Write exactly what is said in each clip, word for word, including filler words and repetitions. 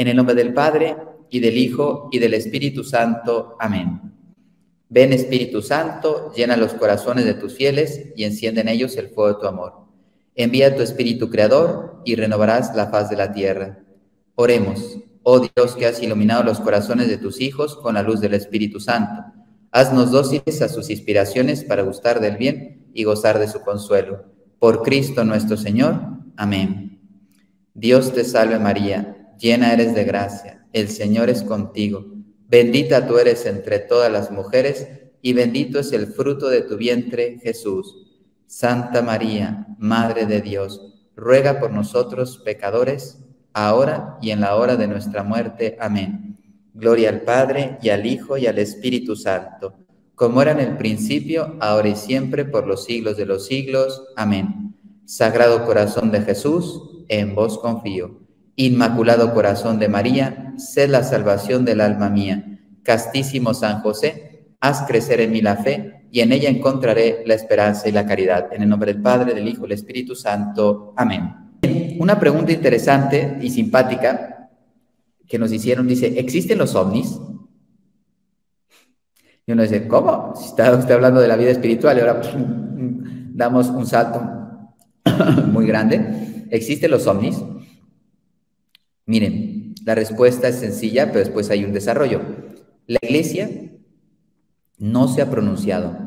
En el nombre del Padre, y del Hijo, y del Espíritu Santo. Amén. Ven, Espíritu Santo, llena los corazones de tus fieles y enciende en ellos el fuego de tu amor. Envía tu Espíritu Creador y renovarás la faz de la tierra. Oremos. Oh Dios, que has iluminado los corazones de tus hijos con la luz del Espíritu Santo, haznos dóciles a sus inspiraciones para gustar del bien y gozar de su consuelo. Por Cristo nuestro Señor. Amén. Dios te salve María, llena eres de gracia, el Señor es contigo. Bendita tú eres entre todas las mujeres, y bendito es el fruto de tu vientre, Jesús. Santa María, Madre de Dios, ruega por nosotros pecadores, ahora y en la hora de nuestra muerte. Amén. Gloria al Padre, y al Hijo, y al Espíritu Santo, como era en el principio, ahora y siempre, por los siglos de los siglos. Amén. Sagrado corazón de Jesús, en vos confío. Inmaculado corazón de María, sed la salvación del alma mía. Castísimo San José, haz crecer en mí la fe, y en ella encontraré la esperanza y la caridad. En el nombre del Padre, del Hijo y del Espíritu Santo. Amén. Una pregunta interesante y simpática que nos hicieron, dice, ¿existen los ovnis? Y uno dice, ¿cómo? Si está usted hablando de la vida espiritual y ahora pues, damos un salto muy grande. ¿Existen los ovnis? Miren, la respuesta es sencilla, pero después hay un desarrollo. La Iglesia no se ha pronunciado.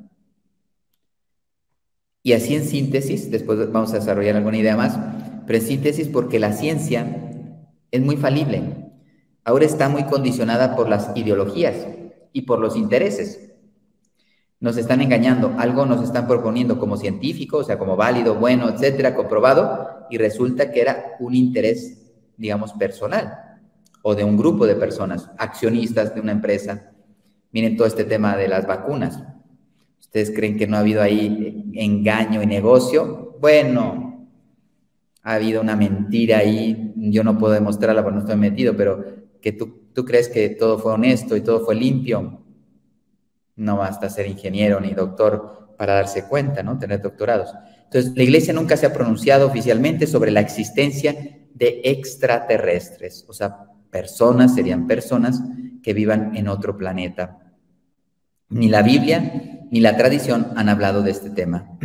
Y así en síntesis, después vamos a desarrollar alguna idea más, pero en síntesis porque la ciencia es muy falible. Ahora está muy condicionada por las ideologías y por los intereses. Nos están engañando, algo nos están proponiendo como científico, o sea, como válido, bueno, etcétera, comprobado, y resulta que era un interés, digamos, personal, o de un grupo de personas, accionistas de una empresa. Miren todo este tema de las vacunas. ¿Ustedes creen que no ha habido ahí engaño y negocio? Bueno, ha habido una mentira ahí, yo no puedo demostrarla porque no estoy metido, pero que tú, tú crees que todo fue honesto y todo fue limpio. No basta ser ingeniero ni doctor para darse cuenta, ¿no? Tener doctorados. Entonces, la Iglesia nunca se ha pronunciado oficialmente sobre la existencia de extraterrestres, o sea, personas, serían personas que vivan en otro planeta. Ni la Biblia ni la tradición han hablado de este tema.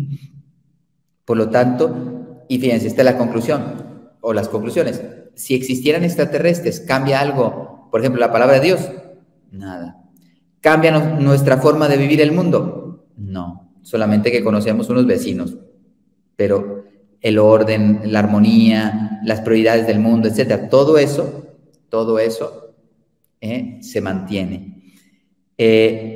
Por lo tanto, y fíjense, esta es la conclusión, o las conclusiones. Si existieran extraterrestres, ¿cambia algo? Por ejemplo, la palabra de Dios. Nada. ¿Cambia no, nuestra forma de vivir el mundo? No. Solamente que conocemos unos vecinos. Pero el orden, la armonía, las prioridades del mundo, etcétera, todo eso, todo eso eh, se mantiene. Eh,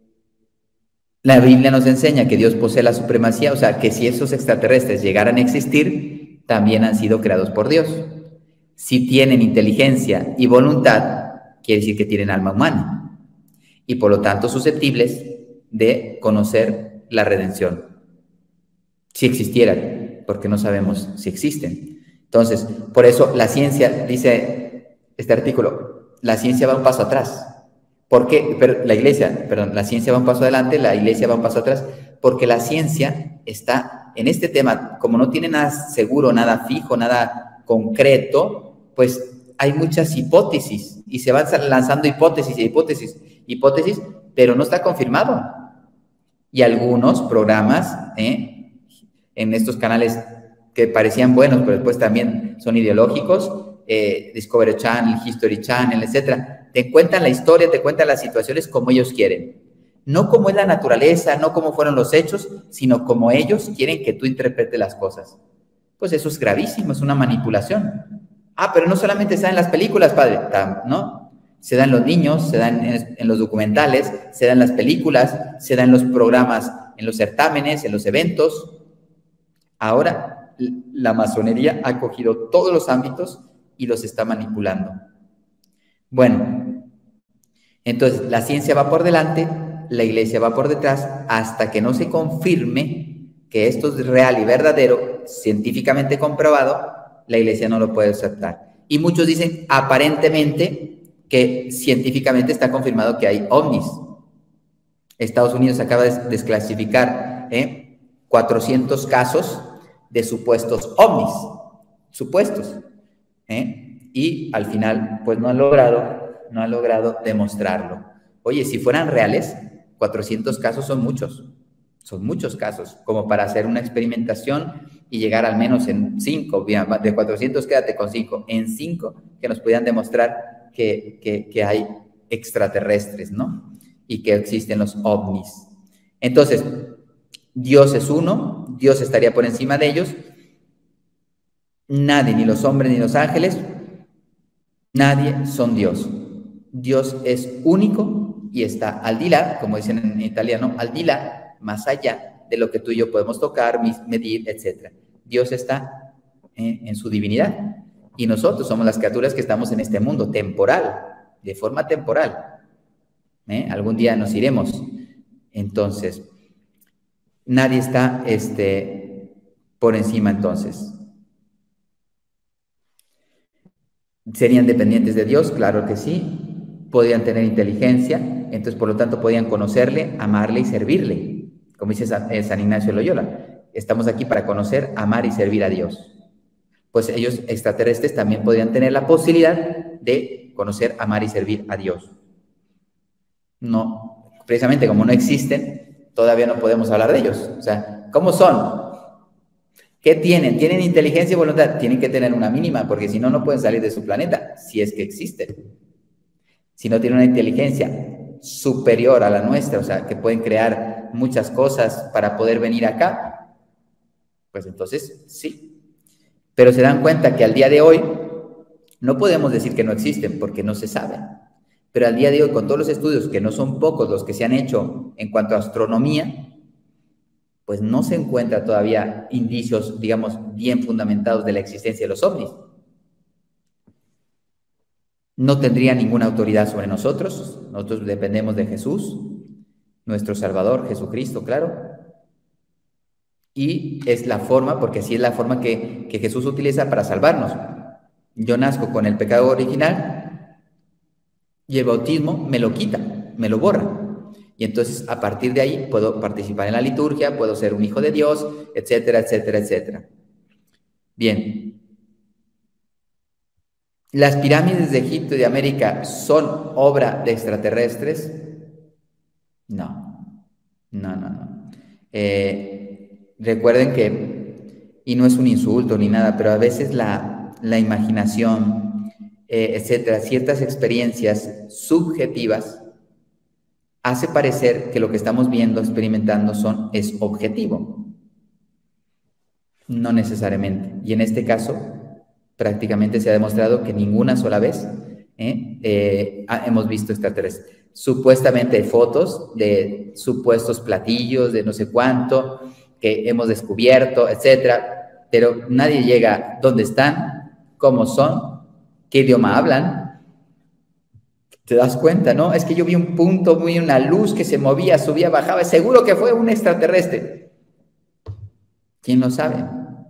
La Biblia nos enseña que Dios posee la supremacía, o sea, que si esos extraterrestres llegaran a existir, también han sido creados por Dios. Si tienen inteligencia y voluntad, quiere decir que tienen alma humana y por lo tanto susceptibles de conocer la redención. Si existieran, porque no sabemos si existen. Entonces, por eso la ciencia, dice este artículo, la ciencia va un paso atrás. ¿Por qué? Pero la iglesia, perdón, la ciencia va un paso adelante, la iglesia va un paso atrás, porque la ciencia está en este tema, como no tiene nada seguro, nada fijo, nada concreto, pues hay muchas hipótesis y se van lanzando hipótesis y hipótesis, hipótesis, pero no está confirmado. Y algunos programas, ¿eh? en estos canales que parecían buenos, pero después también son ideológicos, eh, Discovery Channel, History Channel, etcétera, te cuentan la historia, te cuentan las situaciones como ellos quieren. No como es la naturaleza, no como fueron los hechos, sino como ellos quieren que tú interpretes las cosas. Pues eso es gravísimo, es una manipulación. Ah, pero no solamente se da en las películas, padre, ¿no? Se da en los niños, se da en, en los documentales, se da en las películas, se da en los programas, en los certámenes, en los eventos. Ahora, la masonería ha cogido todos los ámbitos y los está manipulando. Bueno, entonces la ciencia va por delante, la iglesia va por detrás, hasta que no se confirme que esto es real y verdadero, científicamente comprobado, la iglesia no lo puede aceptar. Y muchos dicen, aparentemente, que científicamente está confirmado que hay ovnis. Estados Unidos acaba de desclasificar ¿eh? cuatrocientos casos de supuestos ovnis, supuestos. ¿eh? y al final, pues no han logrado, no han logrado demostrarlo. Oye, si fueran reales, cuatrocientos casos son muchos, son muchos casos, como para hacer una experimentación y llegar al menos en cinco, de cuatrocientos quédate con cinco, en cinco que nos pudieran demostrar que, que, que hay extraterrestres, ¿no? Y que existen los ovnis. Entonces, Dios es uno, Dios estaría por encima de ellos, nadie, ni los hombres ni los ángeles, nadie son Dios. Dios es único y está al di là, como dicen en italiano, al di là, más allá de lo que tú y yo podemos tocar, medir, etcétera. Dios está eh, en su divinidad y nosotros somos las criaturas que estamos en este mundo temporal, de forma temporal. ¿Eh? Algún día nos iremos. Entonces, nadie está este, por encima entonces. ¿Serían dependientes de Dios? Claro que sí. Podían tener inteligencia, entonces por lo tanto podían conocerle, amarle y servirle. Como dice San, eh, San Ignacio de Loyola, estamos aquí para conocer, amar y servir a Dios. Pues ellos extraterrestres también podrían tener la posibilidad de conocer, amar y servir a Dios. No, precisamente como no existen, todavía no podemos hablar de ellos. O sea, ¿cómo son? ¿Qué tienen? ¿Tienen inteligencia y voluntad? Tienen que tener una mínima, porque si no, no pueden salir de su planeta, si es que existen. Si no tienen una inteligencia superior a la nuestra, o sea, que pueden crear muchas cosas para poder venir acá, pues entonces sí. Pero se dan cuenta que al día de hoy no podemos decir que no existen, porque no se sabe. Pero al día de hoy, con todos los estudios, que no son pocos los que se han hecho en cuanto a astronomía, pues no se encuentra todavía indicios, digamos, bien fundamentados de la existencia de los ovnis. No tendría ninguna autoridad sobre nosotros. Nosotros dependemos de Jesús, nuestro Salvador, Jesucristo, claro. Y es la forma, porque así es la forma que, que Jesús utiliza para salvarnos. Yo nazco con el pecado original y el bautismo me lo quita, me lo borra. Y entonces, a partir de ahí, puedo participar en la liturgia, puedo ser un hijo de Dios, etcétera, etcétera, etcétera. Bien. ¿Las pirámides de Egipto y de América son obra de extraterrestres? No. No, no, no. Eh, recuerden que, y no es un insulto ni nada, pero a veces la, la imaginación, eh, etcétera, ciertas experiencias subjetivas, hace parecer que lo que estamos viendo, experimentando, son, es objetivo. No necesariamente. Y en este caso, prácticamente se ha demostrado que ninguna sola vez ¿eh? Eh, hemos visto extraterrestres. Supuestamente hay fotos de supuestos platillos, de no sé cuánto, que hemos descubierto, etcétera, pero nadie llega dónde están, cómo son, qué idioma hablan. ¿Te das cuenta, no? Es que yo vi un punto, muy una luz que se movía, subía, bajaba. Seguro que fue un extraterrestre. ¿Quién lo sabe?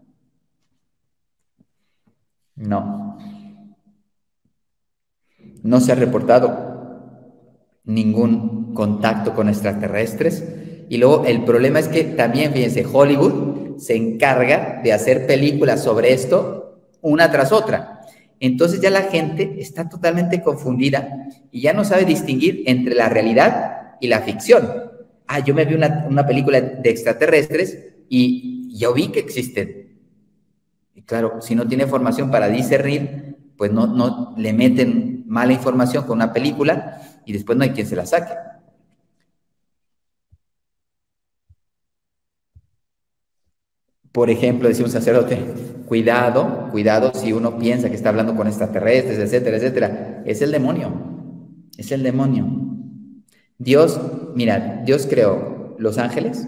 No. No se ha reportado ningún contacto con extraterrestres. Y luego el problema es que también, fíjense, Hollywood se encarga de hacer películas sobre esto una tras otra. Entonces ya la gente está totalmente confundida y ya no sabe distinguir entre la realidad y la ficción. Ah, yo me vi una, una película de extraterrestres y yo vi que existen. Y claro, si no tiene formación para discernir, pues no, no le meten mala información con una película y después no hay quien se la saque. Por ejemplo, decía un sacerdote, cuidado, cuidado si uno piensa que está hablando con extraterrestres, etcétera, etcétera. Es el demonio, es el demonio. Dios, mira, Dios creó los ángeles,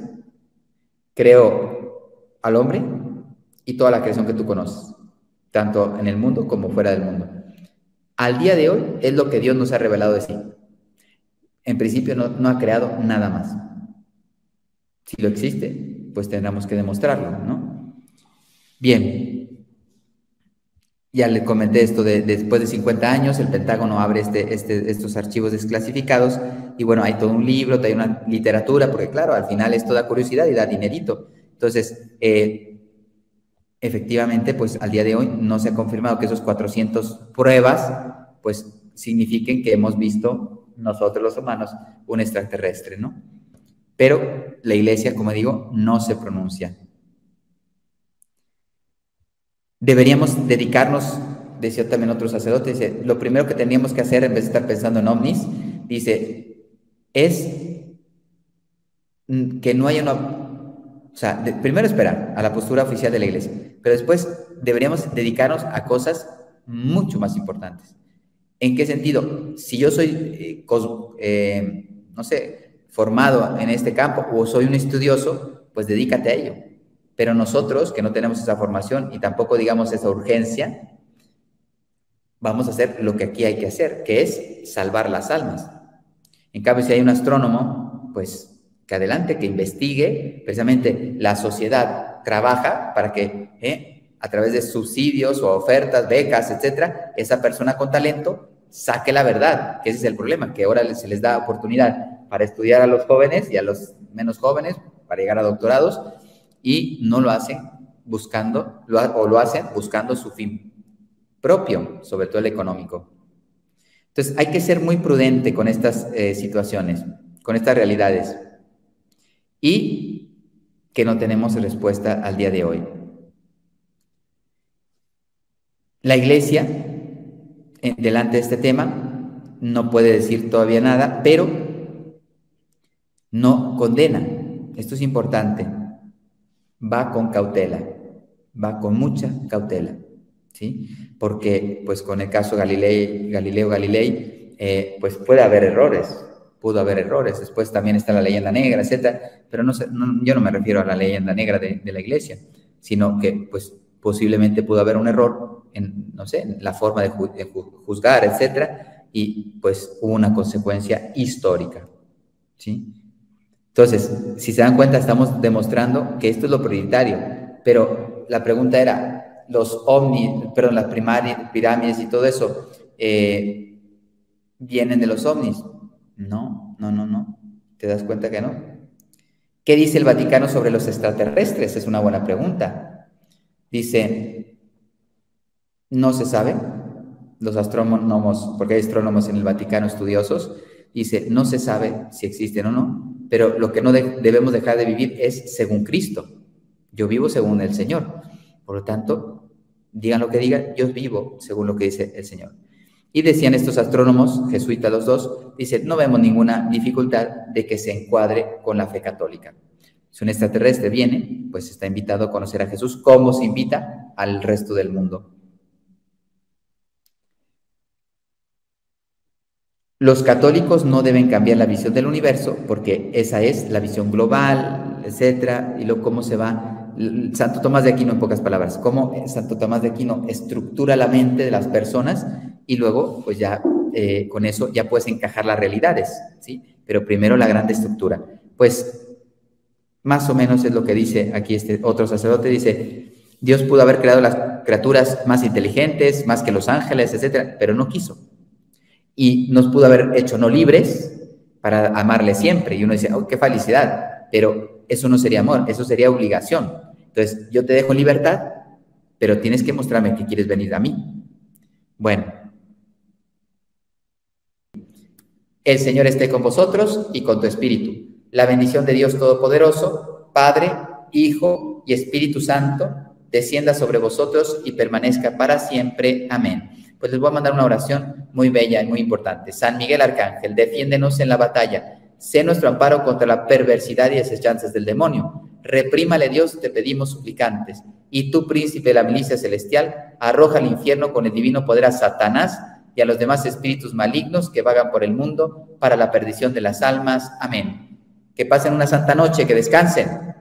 creó al hombre y toda la creación que tú conoces, tanto en el mundo como fuera del mundo. Al día de hoy es lo que Dios nos ha revelado de sí. En principio no, no ha creado nada más. Si lo existe, pues tendremos que demostrarlo, ¿no? Bien. Ya le comenté esto de, de después de cincuenta años, el Pentágono abre este, este, estos archivos desclasificados y bueno, hay todo un libro, hay una literatura, porque claro, al final esto da curiosidad y da dinerito. Entonces, eh, efectivamente, pues al día de hoy no se ha confirmado que esos cuatrocientas pruebas, pues signifiquen que hemos visto nosotros los humanos un extraterrestre, ¿no? Pero la iglesia, como digo, no se pronuncia. Deberíamos dedicarnos, decía también otro sacerdote, dice, lo primero que teníamos que hacer en vez de estar pensando en ovnis, dice, es que no haya una... O sea, de, primero esperar a la postura oficial de la iglesia, pero después deberíamos dedicarnos a cosas mucho más importantes. ¿En qué sentido? Si yo soy, eh, cos, eh, no sé, formado en este campo o soy un estudioso, pues dedícate a ello. Pero nosotros, que no tenemos esa formación y tampoco, digamos, esa urgencia, vamos a hacer lo que aquí hay que hacer, que es salvar las almas. En cambio, si hay un astrónomo, pues que adelante, que investigue. Precisamente la sociedad trabaja para que, eh, a través de subsidios o ofertas, becas, etcétera, esa persona con talento saque la verdad, que ese es el problema, que ahora se les da oportunidad para estudiar a los jóvenes y a los menos jóvenes, para llegar a doctorados, y no lo hacen buscando, lo, o lo hacen buscando su fin propio, sobre todo el económico. Entonces, hay que ser muy prudente con estas eh, situaciones, con estas realidades, y que no tenemos respuesta al día de hoy. La iglesia, en, delante de este tema, no puede decir todavía nada, pero no condena. Esto es importante. Va con cautela, va con mucha cautela, ¿sí? Porque, pues, con el caso Galilei, Galileo Galilei, eh, pues puede haber errores, pudo haber errores. Después también está la leyenda negra, etcétera. Pero no, no, yo no me refiero a la leyenda negra de, de la iglesia, sino que, pues, posiblemente pudo haber un error en, no sé, en la forma de, ju de juzgar, etcétera, y pues hubo una consecuencia histórica, ¿sí? Entonces, si se dan cuenta, estamos demostrando que esto es lo prioritario, pero la pregunta era, los ovnis, perdón, las pirámides y todo eso, eh, ¿vienen de los ovnis? No, no, no, no. ¿Te das cuenta que no? ¿Qué dice el Vaticano sobre los extraterrestres? Es una buena pregunta. Dice, no se sabe, los astrónomos, porque hay astrónomos en el Vaticano estudiosos, dice, no se sabe si existen o no, pero lo que no de, debemos dejar de vivir es según Cristo. Yo vivo según el Señor. Por lo tanto, digan lo que digan, yo vivo según lo que dice el Señor. Y decían estos astrónomos, jesuitas los dos, dice, no vemos ninguna dificultad de que se encuadre con la fe católica. Si un extraterrestre viene, pues está invitado a conocer a Jesús como se invita al resto del mundo. Los católicos no deben cambiar la visión del universo porque esa es la visión global, etcétera, y luego cómo se va, Santo Tomás de Aquino en pocas palabras, cómo Santo Tomás de Aquino estructura la mente de las personas y luego pues ya eh, con eso ya puedes encajar las realidades, ¿sí? Pero primero la gran estructura. Pues más o menos es lo que dice aquí este otro sacerdote, dice, Dios pudo haber creado las criaturas más inteligentes, más que los ángeles, etcétera, pero no quiso. Y nos pudo haber hecho no libres para amarle siempre. Y uno dice, oh, qué felicidad, pero eso no sería amor, eso sería obligación. Entonces, yo te dejo en libertad, pero tienes que mostrarme que quieres venir a mí. Bueno, el Señor esté con vosotros y con tu espíritu. La bendición de Dios Todopoderoso, Padre, Hijo y Espíritu Santo, descienda sobre vosotros y permanezca para siempre. Amén. Pues les voy a mandar una oración muy bella y muy importante. San Miguel Arcángel, defiéndenos en la batalla. Sé nuestro amparo contra la perversidad y asechanzas del demonio. Reprímale, Dios, te pedimos suplicantes. Y tú, príncipe de la milicia celestial, arroja al infierno con el divino poder a Satanás y a los demás espíritus malignos que vagan por el mundo para la perdición de las almas. Amén. Que pasen una santa noche, que descansen.